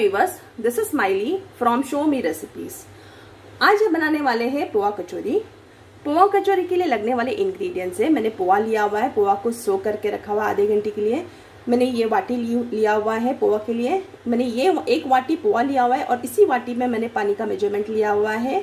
Viewers, this is Smiley from show me recipes. आज हम बनाने वाले हैं पोहा कचौरी। पोहा कचौरी के लिए लगने वाले इंग्रेडिएंट्स है, मैंने पोहा लिया हुआ है, पोहा को सो करके रखा हुआ आधे घंटे के लिए। मैंने ये वाटी लिया हुआ है पोहा के लिए, मैंने ये 1 वाटी पोहा लिया हुआ है और इसी वाटी में मैंने पानी का मेजरमेंट लिया हुआ है।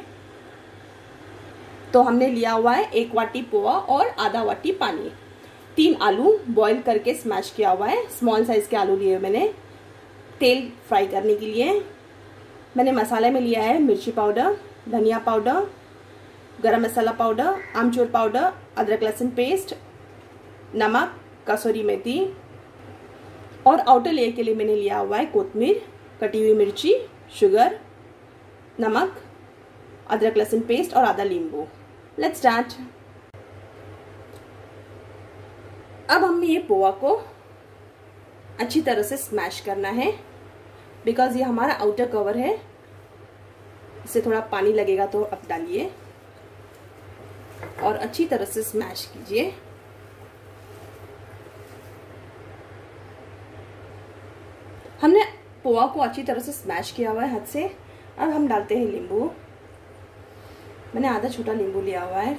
तो हमने लिया हुआ है 1 वाटी पोहा और आधा वाटी पानी। 3 आलू बॉईल करके स्मैश किया हुआ है, स्मॉल साइज के आलू लिए मैंने तेल फ्राई करने के लिए। मैंने मसाले में लिया है मिर्ची पाउडर, धनिया पाउडर, गरम मसाला पाउडर, आमचूर पाउडर, अदरक लहसुन पेस्ट, नमक, कसूरी मेथी और आउटर लेयर के लिए मैंने लिया हुआ है कोतमीर, कटी हुई मिर्ची, शुगर, नमक, अदरक लहसुन पेस्ट और आधा नींबू। Let's start. अब हमें ये पोहा को अच्छी तरह से स्मैश करना है, बिकॉज ये हमारा आउटर कवर है, इससे थोड़ा पानी लगेगा तो अब डालिए और अच्छी तरह से स्मैश कीजिए। हमने पोहा को अच्छी तरह से स्मैश किया हुआ है हाथ से। अब हम डालते हैं नींबू। मैंने आधा छोटा नींबू लिया हुआ है।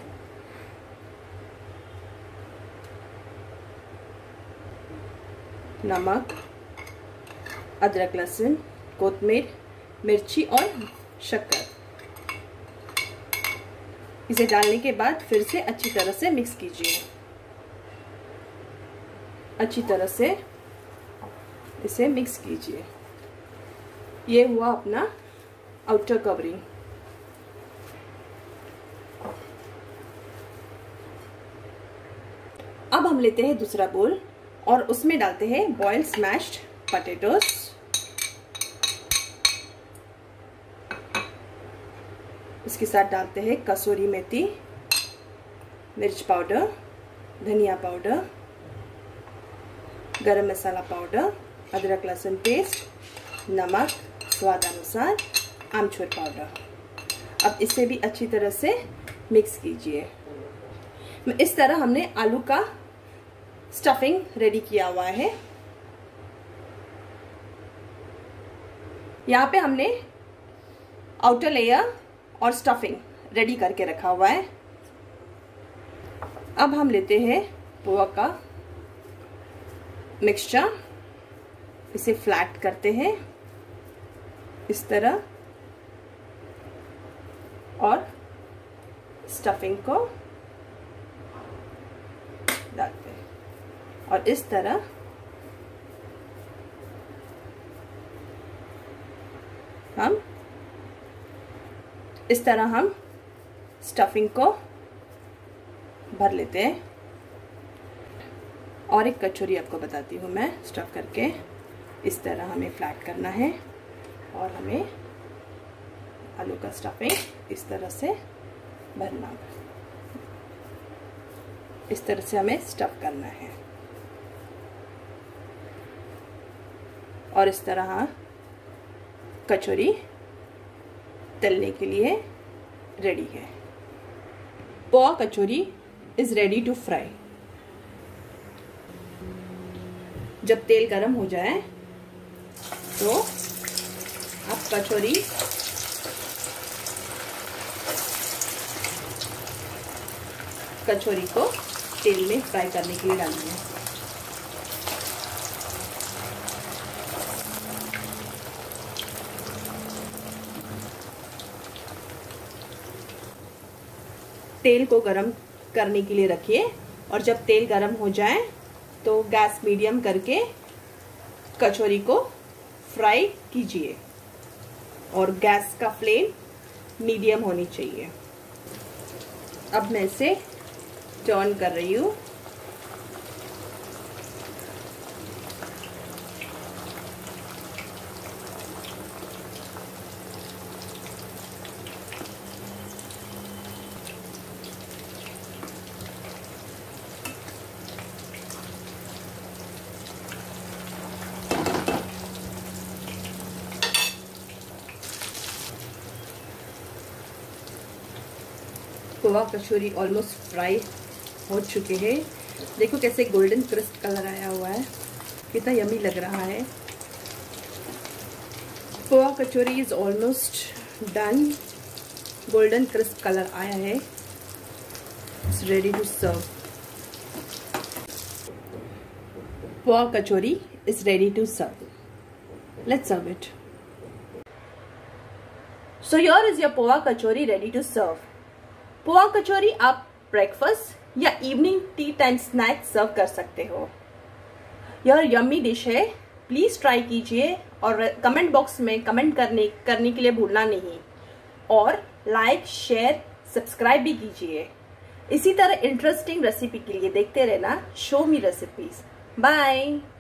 नमक, अदरक लहसुन, कोतमीर, मिर्ची और शक्कर। इसे डालने के बाद फिर से अच्छी तरह से मिक्स कीजिए। अच्छी तरह से इसे मिक्स कीजिए। ये हुआ अपना आउटर कवरिंग। अब हम लेते हैं दूसरा बोल और उसमें डालते हैं बॉइल्ड स्मैश्ड पोटैटोस। इसके साथ डालते हैं कसूरी मेथी, मिर्च पाउडर, धनिया पाउडर, गरम मसाला पाउडर, अदरक लहसुन पेस्ट, नमक स्वाद अनुसार, आमचूर पाउडर। अब इसे भी अच्छी तरह से मिक्स कीजिए। इस तरह हमने आलू का स्टफिंग रेडी किया हुआ है। यहाँ पे हमने आउटर लेयर और स्टफिंग रेडी करके रखा हुआ है। अब हम लेते हैं पोहा का मिक्सचर, इसे फ्लैट करते हैं इस तरह और स्टफिंग को डालते हैं और इस तरह हम स्टफिंग को भर लेते हैं। और एक कचौरी आपको बताती हूँ मैं स्टफ करके। इस तरह हमें फ्लैट करना है और हमें आलू का स्टफिंग इस तरह से भरना है। इस तरह से हमें स्टफ करना है और इस तरह कचौरी तलने के लिए रेडी है। Poha kachori is ready to fry. जब तेल गरम हो जाए तो आप कचौरी को तेल में फ्राई करने के लिए डालिए। तेल को गरम करने के लिए रखिए और जब तेल गरम हो जाए तो गैस मीडियम करके कचौरी को फ्राई कीजिए और गैस का फ्लेम मीडियम होनी चाहिए। अब मैं इसे टर्न कर रही हूँ। पोहा कचौरी ऑलमोस्ट फ्राई हो चुके हैं। देखो कैसे गोल्डन क्रिस्प कलर आया हुआ है, कितना यमी लग रहा है। Poha kachori is almost done. Golden crisp colour आया है। It's ready to serve. Poha kachori is ready to serve. Let's serve it. So here is your poha kachori ready to serve. Poha kachori आप ब्रेकफास्ट या evening tea time snack serve कर सकते हो। यह यम्मी डिश है, please try कीजिए और कमेंट बॉक्स में कमेंट करने के लिए भूलना नहीं। और लाइक, शेयर, सब्सक्राइब भी कीजिए। इसी तरह इंटरेस्टिंग रेसिपी के लिए देखते रहना शो मी रेसिपीज। बाय।